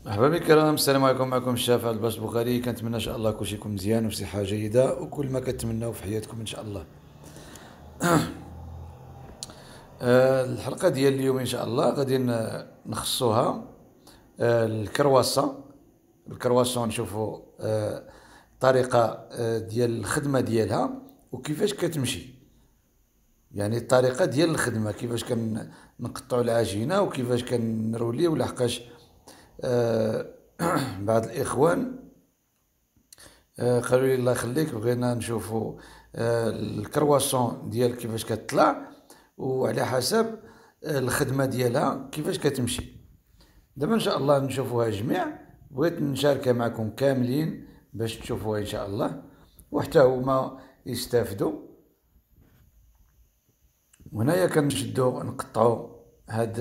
مرحبا الكرام، السلام عليكم. معكم الشاف عبد الباسط بوخاري. كنتمنى ان شاء الله كلشي يكون مزيان وفي صحه جيده وكل ما كتمناو في حياتكم ان شاء الله. الحلقه ديال اليوم ان شاء الله غادي نخصوها الكرواسون نشوفوا الطريقه ديال الخدمه ديالها وكيفاش كتمشي. يعني الطريقه ديال الخدمه كيفاش كنقطعوا العجينه وكيفاش كنروليو، لحقاش آه، بعض الاخوان قالوا لي الله يخليك بغينا نشوفوا الكرواسون ديال كيفاش كتطلع وعلى حسب الخدمه ديالها كيفاش كتمشي. دابا ان شاء الله نشوفوها جميع، بغيت نشاركها معكم كاملين باش تشوفوها ان شاء الله وحتى هما يستافدوا. وهنايا كنشدو نقطعو هاد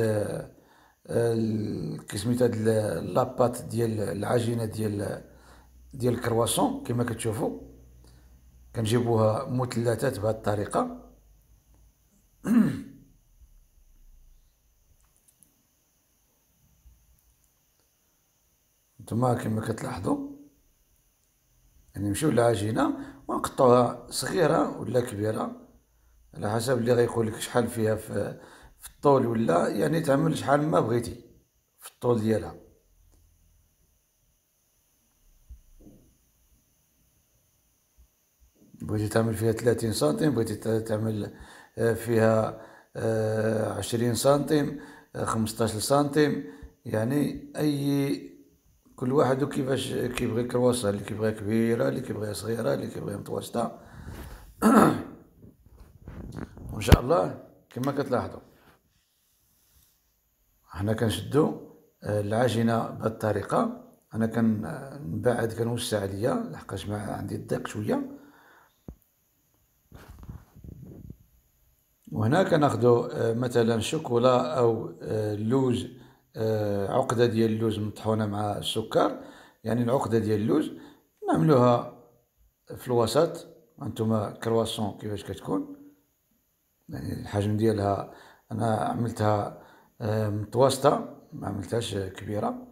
كسميتو هاد لاباط ديال العجينه ديال الكرواسون. كما كتشوفوا كنجيبوها مثلثات بهذه الطريقه. نتوما كما كتلاحظوا يعني نمشيو للعجينه ونقطعوها صغيره ولا كبيره على حسب اللي غيقول لك شحال فيها في الطول، ولا يعني تعمل شحال ما بغيتي في الطول ديالها. بغيتي تعمل فيها 30 سنتيم، بغيتي تعمل فيها 20 سنتيم، 15 سنتيم، يعني اي كل واحد وكيفاش كيبغي الكرواسه، اللي كيبغيها كبيره، اللي كيبغيها صغيره، اللي كيبغيها متوسطه. وان شاء الله كما كتلاحظوا حنا كنشدو العجينه بهذه الطريقه. انا كنبعد كنوسع عليا لحقاش ما عندي الضيق شويه. وهنا كناخدو مثلا شوكولا او اللوز، عقده ديال اللوز مطحونه مع السكر، يعني العقده ديال اللوز نعملوها في الوسط. هانتوما كرواسون كيفاش كتكون، يعني الحجم ديالها انا عملتها متوسطه، ما عملتهاش كبيره.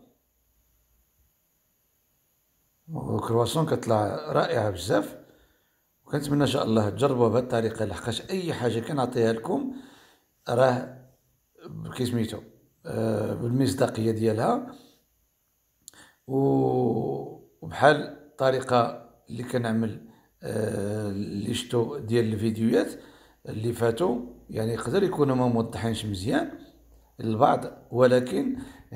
وكرواسون كتطلع رائعه بزاف، وكنتمنى ان شاء الله تجربوها بهذه الطريقه، لحقاش اي حاجه كنعطيها لكم راه كيسميتو بالمصداقيه ديالها. وبحال الطريقه اللي كنعمل اللي شتو ديال الفيديوهات اللي فاتوا، يعني يقدر يكونوا ما موضحينش مزيان للبعض، ولكن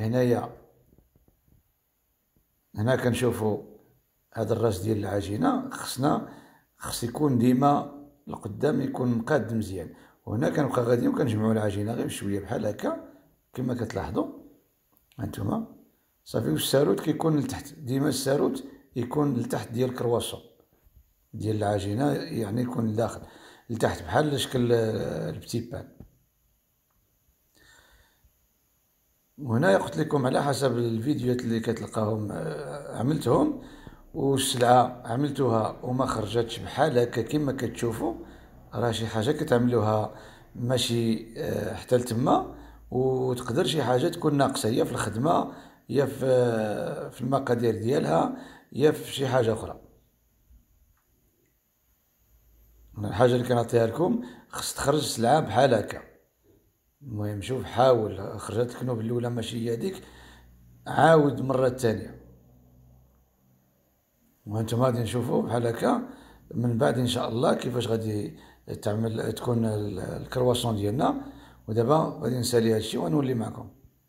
هنا كنشوفوا هذا الراس ديال العجينه خص يكون ديما القدام يكون مقاد مزيان. وهنا كنبقى غادي وكنجمعوا العجينه غير بشويه بحال هكا كما كتلاحظوا هانتوما صافي. والساروت كيكون لتحت، ديما الساروت يكون لتحت ديال الكرواسون ديال العجينه، يعني يكون لداخل لتحت بحال شكل البتي بان. وهنا قلت لكم على حسب الفيديوهات اللي كتلقاهم عملتهم، والسلعه عملتوها وما خرجتش بحال هكا كما كتشوفوا، راه شي حاجه كتعملوها ماشي حتى لتما، وتقدر شي حاجه تكون ناقصه يا في الخدمه، يا في المقادير ديالها، يا في شي حاجه اخرى. الحاجه اللي كنعطيها لكم خص تخرج السلعه بحال هكا. المهم شوف، حاول خرجت لك نوب الاولى ماشي هي هذيك، عاود مرة ثانية. وانتم غادي نشوفوا بحال هكا من بعد ان شاء الله كيفاش غادي تكون الكرواسون ديالنا. ودابا غادي نسالي هادشي ونولي معكم.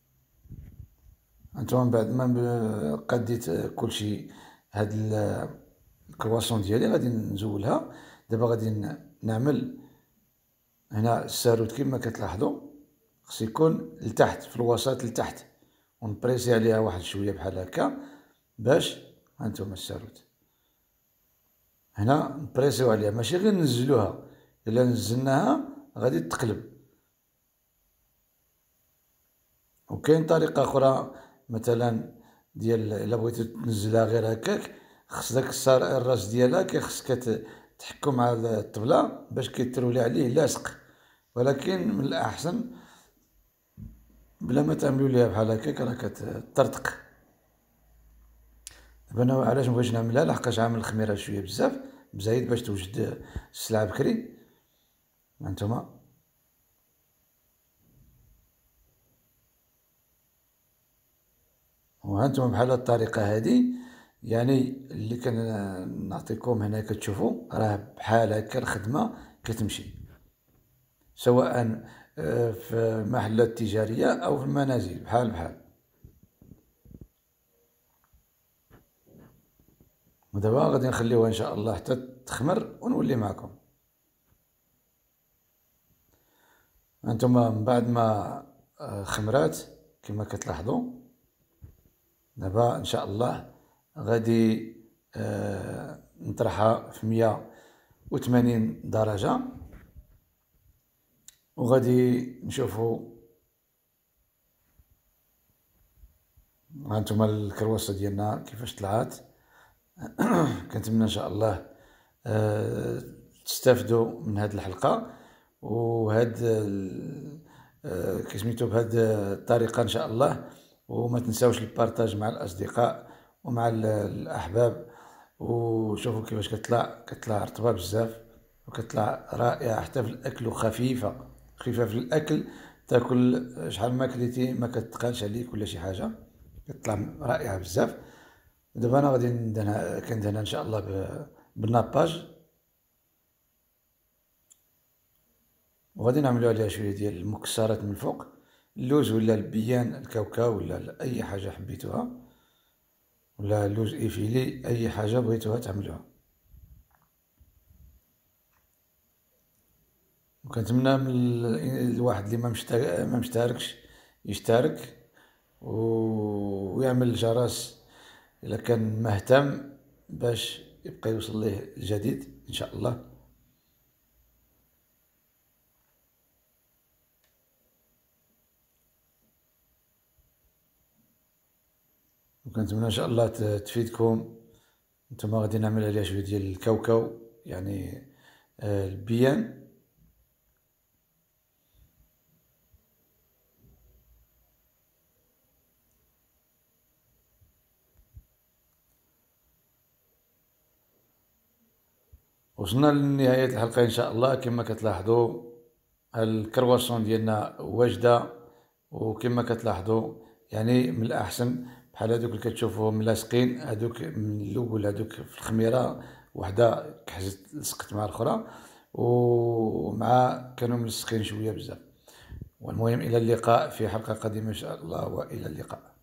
انتم من بعد ما قديت كلشي هاد الكرواسون ديالي غادي نزولها. دابا غادي نعمل هنا الساروت كما كتلاحظوا، خص يكون لتحت في الوسط لتحت، ونبريسي عليها واحد شويه بحال هكا باش هانتوما الساروت هنا نبريسيو عليها، ماشي غير ننزلوها، الا نزلناها غادي تقلب. وكاين طريقه اخرى مثلا ديال الا بغيتي تنزلها غير هكاك، خص داك الراس ديالها خصك تحكم على الطبله باش كيترولي عليه لاصق، ولكن من الاحسن بلا ما تعملوا ليها بحال هكاك راه كتطرطق. دابا انا علاش مبغيتش نعملها، لحقاش عامل الخميره شويه بزاف مزايد باش توجد السلعه بكري. هانتوما وهانتوما بحال هاد الطريقه هادي، يعني اللي كنعطيكم هنا كتشوفوا راه بحال هكا الخدمه كتمشي، سواء في المحلات التجاريه او في المنازل بحال بحال. ودابا غادي نخليوها ان شاء الله حتى تخمر ونولي معكم. هانتوما من بعد ما خمرات كما كتلاحظوا، دابا ان شاء الله غادي نطرحها في 180 درجة، وغادي نشوفوا. هانتوما الكرواسة ديالنا كيفاش طلعات. كنتمنى ان شاء الله تستافدوا من هذه الحلقة، وهاد كسميتو بهاد الطريقة ان شاء الله. وما تنساوش البارطاج مع الاصدقاء ومع الاحباب. وشوفوا كيفاش كتطلع رطبة بزاف، وكتطلع رائعة حتى في الاكل، وخفيفة خفيفة في الاكل. تاكل شحال ما كليتي ما كتقالش عليك ولا شي حاجة، كتطلع رائعة بزاف. دابا انا غادي كندهنها ان شاء الله بالناباج، وغادي نعملو عليها شويه ديال المكسرات من الفوق، اللوز ولا البيان الكاوكاو ولا اي حاجه حبيتوها، ولا لوز ايفيلي، اي حاجه بغيتوها تعملوها. وكنتمنى من الواحد اللي ما مشتركش يشترك ويعمل الجرس الا كان مهتم، باش يبقى يوصل ليه الجديد ان شاء الله. وكنتمنى ان شاء الله تفيدكم. نتوما غادي نعمل عليها شويه ديال الكاوكاو، يعني البيان. وصلنا لنهاية الحلقة إن شاء الله. كما كتلاحظوا الكرواسون ديالنا واجدة، وكما كتلاحظوا يعني من الأحسن بحال هادوك اللي كتشوفوهم ملاصقين، هادوك من الأول هادوك في الخميرة وحدة كحزت لصقت مع الأخرى، ومع كانوا ملصقين شوية بزاف. والمهم إلى اللقاء في حلقة قادمة إن شاء الله، وإلى اللقاء.